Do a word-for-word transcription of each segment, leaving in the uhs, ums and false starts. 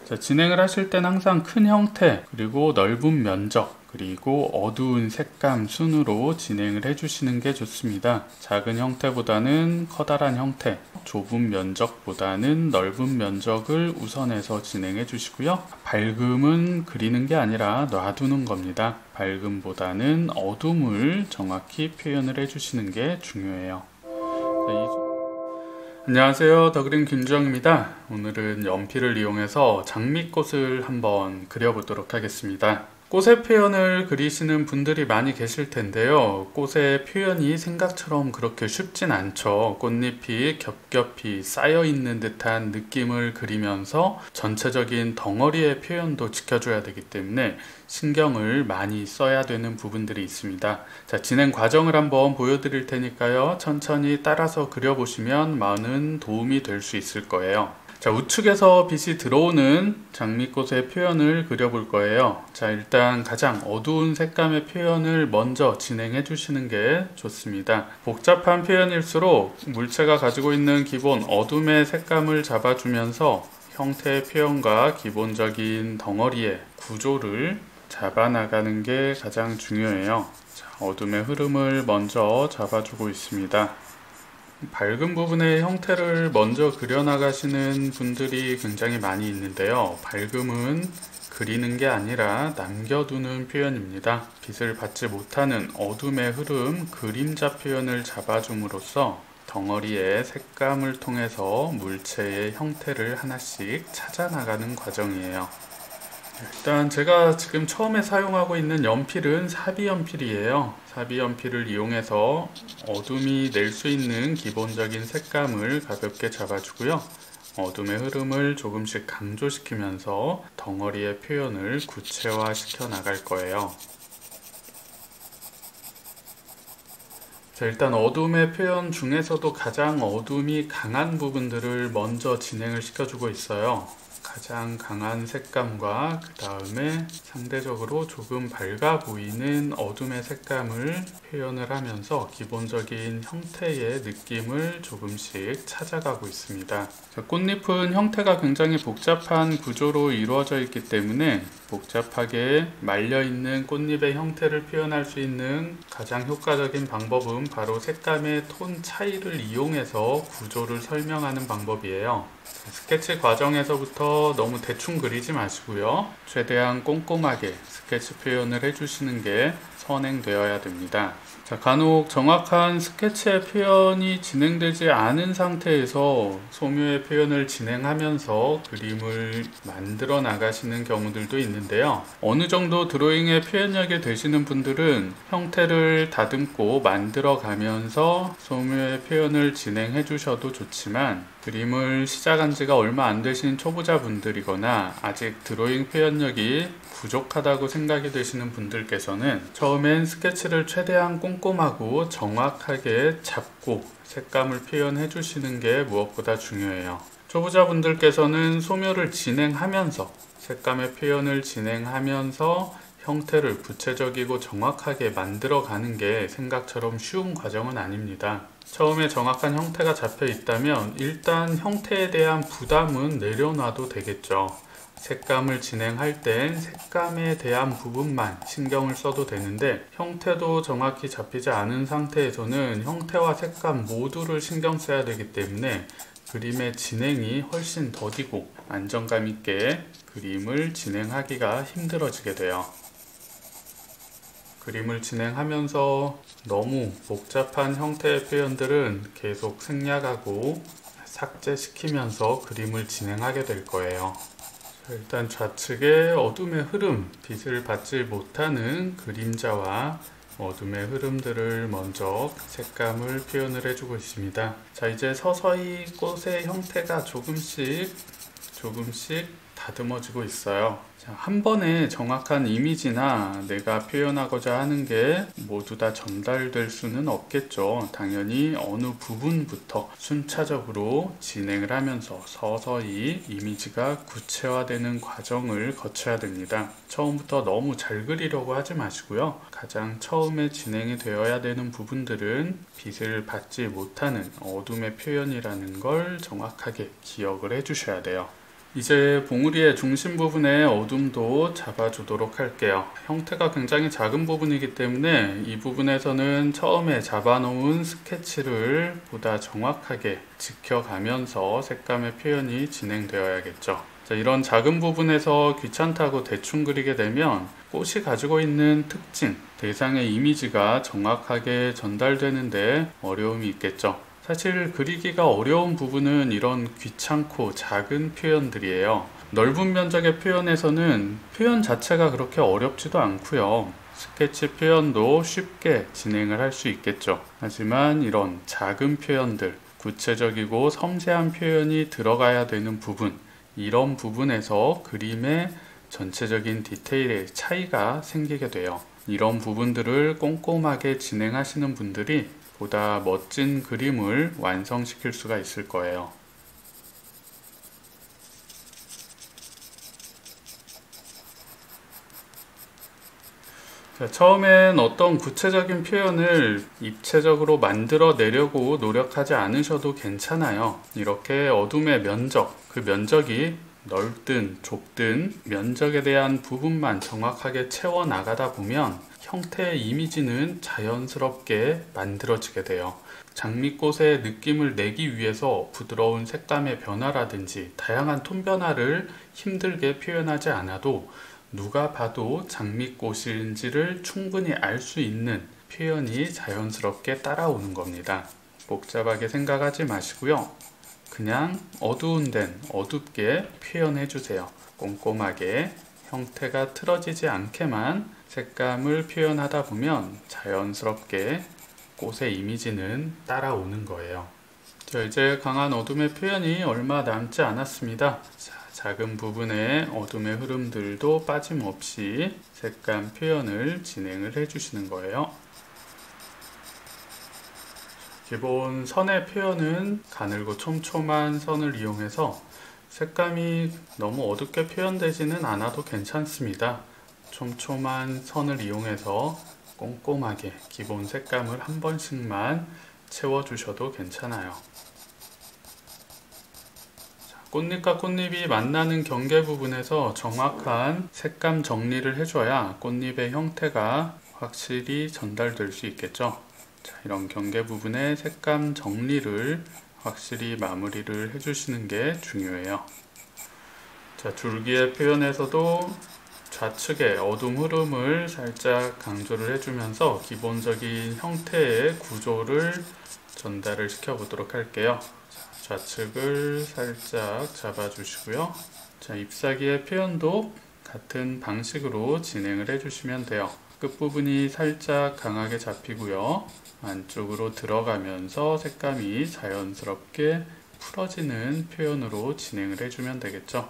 자, 진행을 하실 땐 항상 큰 형태, 그리고 넓은 면적, 그리고 어두운 색감 순으로 진행을 해주시는 게 좋습니다. 작은 형태보다는 커다란 형태, 좁은 면적보다는 넓은 면적을 우선해서 진행해 주시고요. 밝음은 그리는 게 아니라 놔두는 겁니다. 밝음보다는 어둠을 정확히 표현을 해주시는 게 중요해요. 자, 이... 안녕하세요, 더그린 김주영입니다. 오늘은 연필을 이용해서 장미꽃을 한번 그려보도록 하겠습니다. 꽃의 표현을 그리시는 분들이 많이 계실 텐데요. 꽃의 표현이 생각처럼 그렇게 쉽진 않죠. 꽃잎이 겹겹이 쌓여 있는 듯한 느낌을 그리면서 전체적인 덩어리의 표현도 지켜줘야 되기 때문에 신경을 많이 써야 되는 부분들이 있습니다. 자, 진행 과정을 한번 보여드릴 테니까요. 천천히 따라서 그려보시면 많은 도움이 될 수 있을 거예요. 자, 우측에서 빛이 들어오는 장미꽃의 표현을 그려볼 거예요. 자, 일단 가장 어두운 색감의 표현을 먼저 진행해 주시는 게 좋습니다. 복잡한 표현일수록 물체가 가지고 있는 기본 어둠의 색감을 잡아주면서 형태의 표현과 기본적인 덩어리의 구조를 잡아나가는 게 가장 중요해요. 자, 어둠의 흐름을 먼저 잡아주고 있습니다. 밝은 부분의 형태를 먼저 그려나가시는 분들이 굉장히 많이 있는데요. 밝음은 그리는 게 아니라 남겨두는 표현입니다. 빛을 받지 못하는 어둠의 흐름, 그림자 표현을 잡아줌으로써 덩어리의 색감을 통해서 물체의 형태를 하나씩 찾아나가는 과정이에요. 일단 제가 지금 처음에 사용하고 있는 연필은 사비 연필이에요. 사비 연필을 이용해서 어둠이 낼 수 있는 기본적인 색감을 가볍게 잡아주고요. 어둠의 흐름을 조금씩 강조시키면서 덩어리의 표현을 구체화시켜 나갈 거예요. 자, 일단 어둠의 표현 중에서도 가장 어둠이 강한 부분들을 먼저 진행을 시켜주고 있어요. 가장 강한 색감과 그 다음에 상대적으로 조금 밝아 보이는 어둠의 색감을 표현을 하면서 기본적인 형태의 느낌을 조금씩 찾아가고 있습니다. 자, 꽃잎은 형태가 굉장히 복잡한 구조로 이루어져 있기 때문에 복잡하게 말려있는 꽃잎의 형태를 표현할 수 있는 가장 효과적인 방법은 바로 색감의 톤 차이를 이용해서 구조를 설명하는 방법이에요. 스케치 과정에서부터 너무 대충 그리지 마시고요. 최대한 꼼꼼하게 스케치 표현을 해주시는 게 선행되어야 됩니다. 자, 간혹 정확한 스케치의 표현이 진행되지 않은 상태에서 소묘의 표현을 진행하면서 그림을 만들어 나가시는 경우들도 있는데요. 어느 정도 드로잉의 표현력이 되시는 분들은 형태를 다듬고 만들어 가면서 소묘의 표현을 진행해 주셔도 좋지만, 그림을 시작한 지가 얼마 안 되신 초보자분들이거나 아직 드로잉 표현력이 부족하다고 생각이 되시는 분들께서는 처음엔 스케치를 최대한 꼼꼼하고 정확하게 잡고 색감을 표현해 주시는 게 무엇보다 중요해요. 초보자분들께서는 소묘를 진행하면서 색감의 표현을 진행하면서 형태를 구체적이고 정확하게 만들어 가는 게 생각처럼 쉬운 과정은 아닙니다. 처음에 정확한 형태가 잡혀 있다면 일단 형태에 대한 부담은 내려놔도 되겠죠. 색감을 진행할 땐 색감에 대한 부분만 신경을 써도 되는데, 형태도 정확히 잡히지 않은 상태에서는 형태와 색감 모두를 신경 써야 되기 때문에 그림의 진행이 훨씬 더디고 안정감 있게 그림을 진행하기가 힘들어지게 돼요. 그림을 진행하면서 너무 복잡한 형태의 표현들은 계속 생략하고 삭제시키면서 그림을 진행하게 될 거예요. 일단 좌측의 어둠의 흐름, 빛을 받지 못하는 그림자와 어둠의 흐름들을 먼저 색감을 표현을 해주고 있습니다. 자, 이제 서서히 꽃의 형태가 조금씩 조금씩 다듬어지고 있어요. 자, 한 번에 정확한 이미지나 내가 표현하고자 하는 게 모두 다 전달될 수는 없겠죠. 당연히 어느 부분부터 순차적으로 진행을 하면서 서서히 이미지가 구체화되는 과정을 거쳐야 됩니다. 처음부터 너무 잘 그리려고 하지 마시고요. 가장 처음에 진행이 되어야 되는 부분들은 빛을 받지 못하는 어둠의 표현이라는 걸 정확하게 기억을 해 주셔야 돼요. 이제 봉우리의 중심 부분의 어둠도 잡아주도록 할게요. 형태가 굉장히 작은 부분이기 때문에 이 부분에서는 처음에 잡아놓은 스케치를 보다 정확하게 지켜가면서 색감의 표현이 진행되어야겠죠. 자, 이런 작은 부분에서 귀찮다고 대충 그리게 되면 꽃이 가지고 있는 특징, 대상의 이미지가 정확하게 전달되는데 어려움이 있겠죠. 사실 그리기가 어려운 부분은 이런 귀찮고 작은 표현들이에요. 넓은 면적의 표현에서는 표현 자체가 그렇게 어렵지도 않고요. 스케치 표현도 쉽게 진행을 할 수 있겠죠. 하지만 이런 작은 표현들, 구체적이고 섬세한 표현이 들어가야 되는 부분, 이런 부분에서 그림의 전체적인 디테일의 차이가 생기게 돼요. 이런 부분들을 꼼꼼하게 진행하시는 분들이 보다 멋진 그림을 완성시킬 수가 있을 거예요. 자, 처음엔 어떤 구체적인 표현을 입체적으로 만들어내려고 노력하지 않으셔도 괜찮아요. 이렇게 어둠의 면적, 그 면적이 넓든 좁든 면적에 대한 부분만 정확하게 채워나가다 보면 형태의 이미지는 자연스럽게 만들어지게 돼요. 장미꽃의 느낌을 내기 위해서 부드러운 색감의 변화라든지 다양한 톤 변화를 힘들게 표현하지 않아도 누가 봐도 장미꽃인지를 충분히 알 수 있는 표현이 자연스럽게 따라오는 겁니다. 복잡하게 생각하지 마시고요. 그냥 어두운 데는 어둡게 표현해 주세요. 꼼꼼하게 형태가 틀어지지 않게만 색감을 표현하다 보면 자연스럽게 꽃의 이미지는 따라오는 거예요. 자, 이제 강한 어둠의 표현이 얼마 남지 않았습니다. 자, 작은 부분의 어둠의 흐름들도 빠짐없이 색감 표현을 진행을 해주시는 거예요. 기본 선의 표현은 가늘고 촘촘한 선을 이용해서 색감이 너무 어둡게 표현되지는 않아도 괜찮습니다. 촘촘한 선을 이용해서 꼼꼼하게 기본 색감을 한 번씩만 채워주셔도 괜찮아요. 자, 꽃잎과 꽃잎이 만나는 경계 부분에서 정확한 색감 정리를 해줘야 꽃잎의 형태가 확실히 전달될 수 있겠죠. 자, 이런 경계 부분의 색감 정리를 확실히 마무리를 해주시는 게 중요해요. 자, 줄기의 표현에서도 좌측의 어둠 흐름을 살짝 강조를 해주면서 기본적인 형태의 구조를 전달을 시켜 보도록 할게요. 자, 좌측을 살짝 잡아주시고요. 자, 잎사귀의 표현도 같은 방식으로 진행을 해주시면 돼요. 끝부분이 살짝 강하게 잡히고요. 안쪽으로 들어가면서 색감이 자연스럽게 풀어지는 표현으로 진행을 해주면 되겠죠.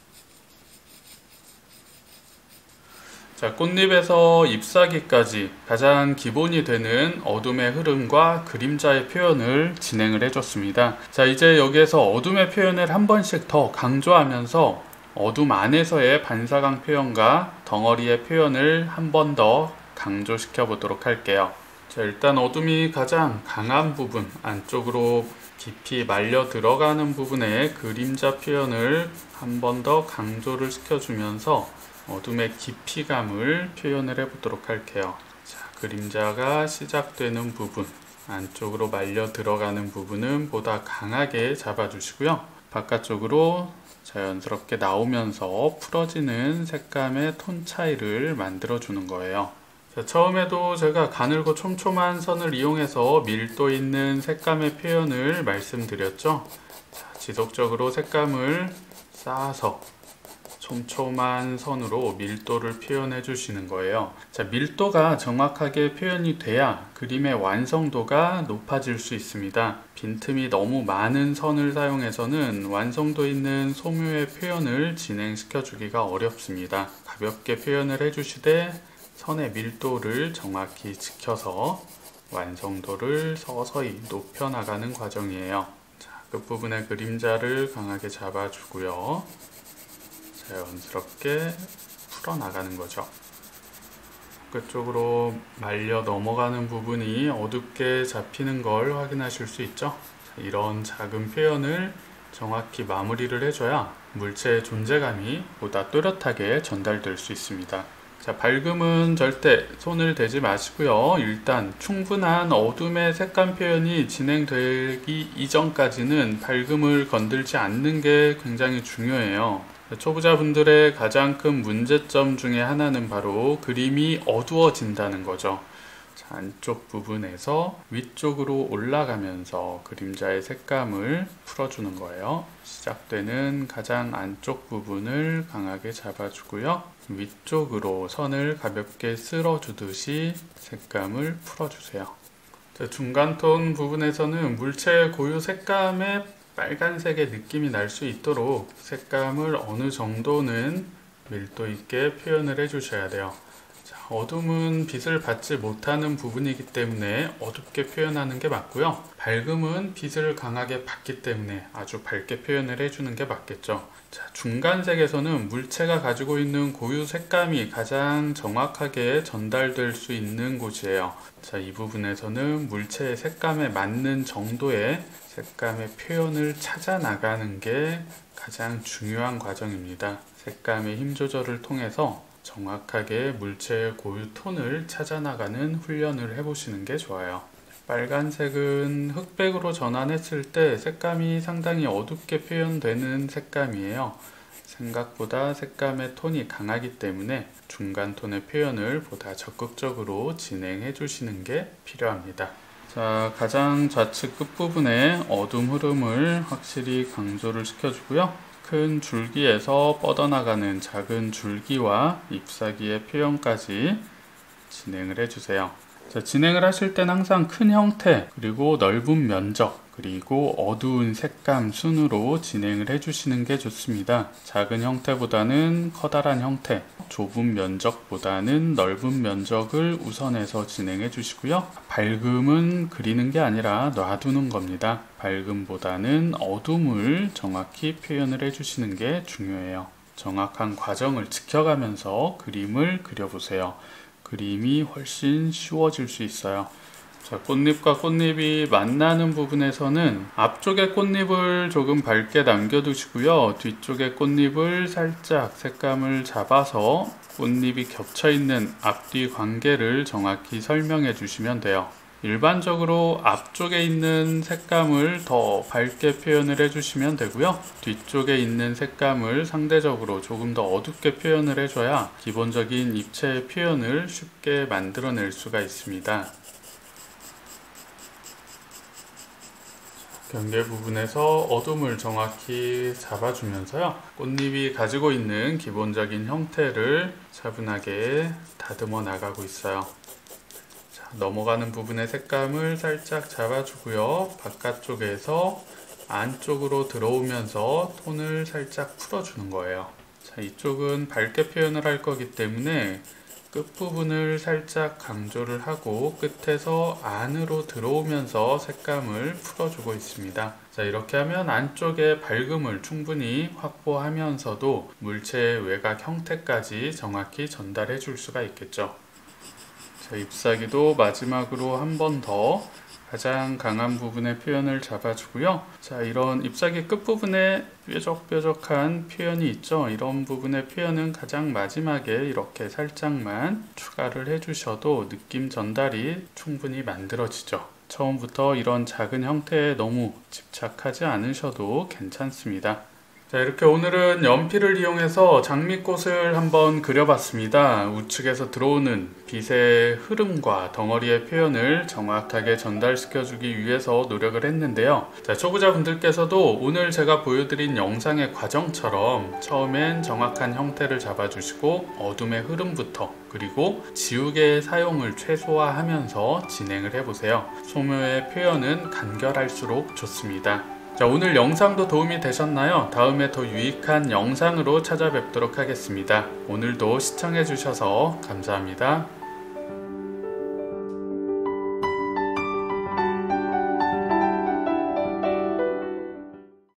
자, 꽃잎에서 잎사귀까지 가장 기본이 되는 어둠의 흐름과 그림자의 표현을 진행을 해줬습니다. 자, 이제 여기에서 어둠의 표현을 한 번씩 더 강조하면서 어둠 안에서의 반사광 표현과 덩어리의 표현을 한 번 더 강조시켜 보도록 할게요. 자, 일단 어둠이 가장 강한 부분, 안쪽으로 깊이 말려 들어가는 부분의 그림자 표현을 한 번 더 강조를 시켜주면서 어둠의 깊이감을 표현을 해보도록 할게요. 자, 그림자가 시작되는 부분, 안쪽으로 말려 들어가는 부분은 보다 강하게 잡아주시고요. 바깥쪽으로 자연스럽게 나오면서 풀어지는 색감의 톤 차이를 만들어주는 거예요. 자, 처음에도 제가 가늘고 촘촘한 선을 이용해서 밀도 있는 색감의 표현을 말씀드렸죠. 자, 지속적으로 색감을 쌓아서 촘촘한 선으로 밀도를 표현해 주시는 거예요. 자, 밀도가 정확하게 표현이 돼야 그림의 완성도가 높아질 수 있습니다. 빈틈이 너무 많은 선을 사용해서는 완성도 있는 소묘의 표현을 진행시켜 주기가 어렵습니다. 가볍게 표현을 해주시되 선의 밀도를 정확히 지켜서 완성도를 서서히 높여 나가는 과정이에요. 자, 끝부분의 그림자를 강하게 잡아주고요. 자연스럽게 풀어나가는 거죠. 끝쪽으로 말려 넘어가는 부분이 어둡게 잡히는 걸 확인하실 수 있죠. 이런 작은 표현을 정확히 마무리를 해줘야 물체의 존재감이 보다 뚜렷하게 전달될 수 있습니다. 자, 밝음은 절대 손을 대지 마시고요. 일단 충분한 어둠의 색감 표현이 진행되기 이전까지는 밝음을 건들지 않는 게 굉장히 중요해요. 초보자분들의 가장 큰 문제점 중에 하나는 바로 그림이 어두워진다는 거죠. 자, 안쪽 부분에서 위쪽으로 올라가면서 그림자의 색감을 풀어주는 거예요. 시작되는 가장 안쪽 부분을 강하게 잡아주고요. 위쪽으로 선을 가볍게 쓸어주듯이 색감을 풀어주세요. 자, 중간톤 부분에서는 물체의 고유 색감의 빨간색의 느낌이 날 수 있도록 색감을 어느 정도는 밀도 있게 표현을 해주셔야 돼요. 자, 어둠은 빛을 받지 못하는 부분이기 때문에 어둡게 표현하는 게 맞고요. 밝음은 빛을 강하게 받기 때문에 아주 밝게 표현을 해주는 게 맞겠죠. 자, 중간색에서는 물체가 가지고 있는 고유 색감이 가장 정확하게 전달될 수 있는 곳이에요. 자, 이 부분에서는 물체의 색감에 맞는 정도의 색감의 표현을 찾아 나가는 게 가장 중요한 과정입니다. 색감의 힘 조절을 통해서 정확하게 물체의 고유 톤을 찾아 나가는 훈련을 해보시는 게 좋아요. 빨간색은 흑백으로 전환했을 때 색감이 상당히 어둡게 표현되는 색감이에요. 생각보다 색감의 톤이 강하기 때문에 중간 톤의 표현을 보다 적극적으로 진행해 주시는 게 필요합니다. 자, 가장 좌측 끝부분에 어둠 흐름을 확실히 강조를 시켜주고요. 큰 줄기에서 뻗어나가는 작은 줄기와 잎사귀의 표현까지 진행을 해주세요. 자, 진행을 하실 땐 항상 큰 형태, 그리고 넓은 면적, 그리고 어두운 색감 순으로 진행을 해주시는 게 좋습니다. 작은 형태보다는 커다란 형태, 좁은 면적보다는 넓은 면적을 우선해서 진행해 주시고요. 밝음은 그리는 게 아니라 놔두는 겁니다. 밝음보다는 어둠을 정확히 표현을 해주시는 게 중요해요. 정확한 과정을 지켜가면서 그림을 그려보세요. 그림이 훨씬 쉬워질 수 있어요. 자, 꽃잎과 꽃잎이 만나는 부분에서는 앞쪽의 꽃잎을 조금 밝게 남겨두시고요. 뒤쪽의 꽃잎을 살짝 색감을 잡아서 꽃잎이 겹쳐있는 앞뒤 관계를 정확히 설명해 주시면 돼요. 일반적으로 앞쪽에 있는 색감을 더 밝게 표현을 해주시면 되고요. 뒤쪽에 있는 색감을 상대적으로 조금 더 어둡게 표현을 해줘야 기본적인 입체의 표현을 쉽게 만들어낼 수가 있습니다. 경계 부분에서 어둠을 정확히 잡아주면서요. 꽃잎이 가지고 있는 기본적인 형태를 차분하게 다듬어 나가고 있어요. 자, 넘어가는 부분의 색감을 살짝 잡아주고요. 바깥쪽에서 안쪽으로 들어오면서 톤을 살짝 풀어주는 거예요. 자, 이쪽은 밝게 표현을 할 거기 때문에 끝부분을 살짝 강조를 하고 끝에서 안으로 들어오면서 색감을 풀어주고 있습니다. 자, 이렇게 하면 안쪽에 밝음을 충분히 확보하면서도 물체의 외곽 형태까지 정확히 전달해 줄 수가 있겠죠. 자, 잎사귀도 마지막으로 한 번 더 가장 강한 부분의 표현을 잡아주고요. 자, 이런 잎사귀 끝부분에 뾰족뾰족한 표현이 있죠. 이런 부분의 표현은 가장 마지막에 이렇게 살짝만 추가를 해주셔도 느낌 전달이 충분히 만들어지죠. 처음부터 이런 작은 형태에 너무 집착하지 않으셔도 괜찮습니다. 자, 이렇게 오늘은 연필을 이용해서 장미꽃을 한번 그려봤습니다. 우측에서 들어오는 빛의 흐름과 덩어리의 표현을 정확하게 전달시켜주기 위해서 노력을 했는데요. 자, 초보자분들께서도 오늘 제가 보여드린 영상의 과정처럼 처음엔 정확한 형태를 잡아주시고 어둠의 흐름부터 그리고 지우개의 사용을 최소화하면서 진행을 해보세요. 소묘의 표현은 간결할수록 좋습니다. 자, 오늘 영상도 도움이 되셨나요? 다음에 더 유익한 영상으로 찾아뵙도록 하겠습니다. 오늘도 시청해 주셔서 감사합니다.